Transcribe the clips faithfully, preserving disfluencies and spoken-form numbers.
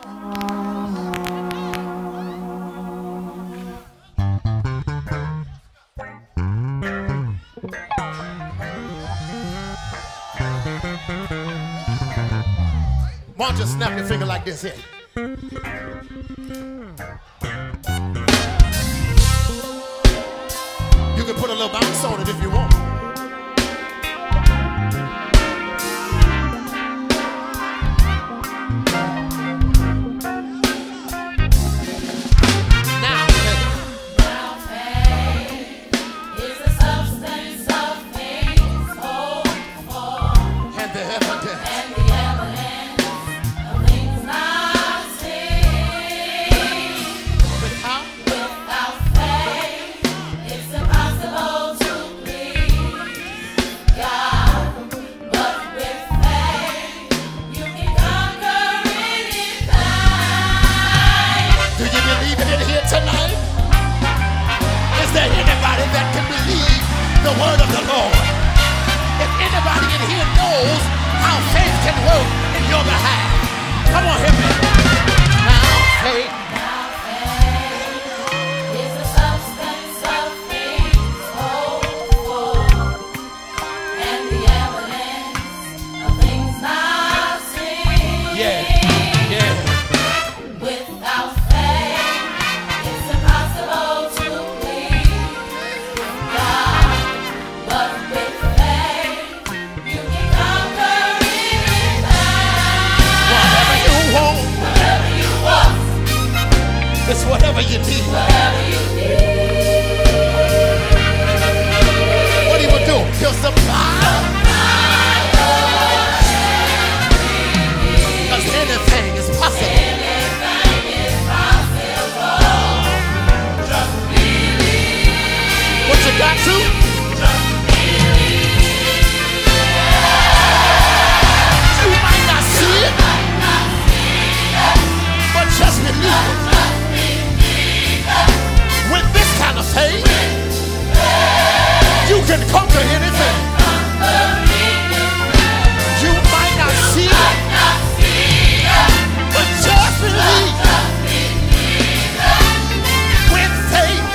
Why don't you snap your finger like this here? You can put a little bounce on it if you want. Whatever you need. Whatever you need. What he will do? He'll supply. Because anything is possible. Anything is possible. Just believe. What you got to? Just believe. You might not see it, but just believe. With this kind of faith, you can conquer anything. You might not see it, but just believe. With faith,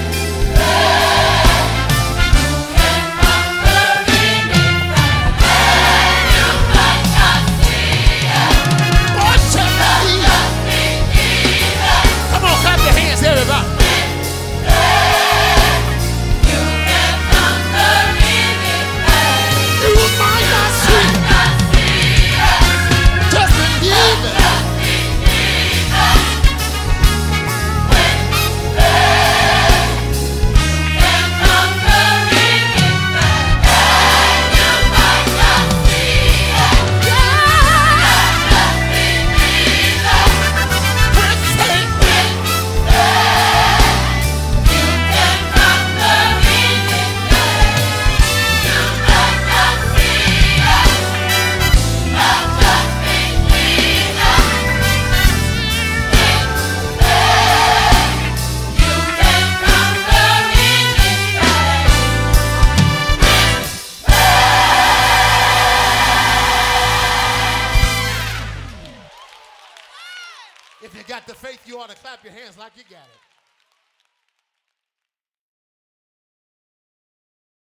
boy, just believe. Come on, clap your hands, everybody. If you got the faith, you ought to clap your hands like you got it.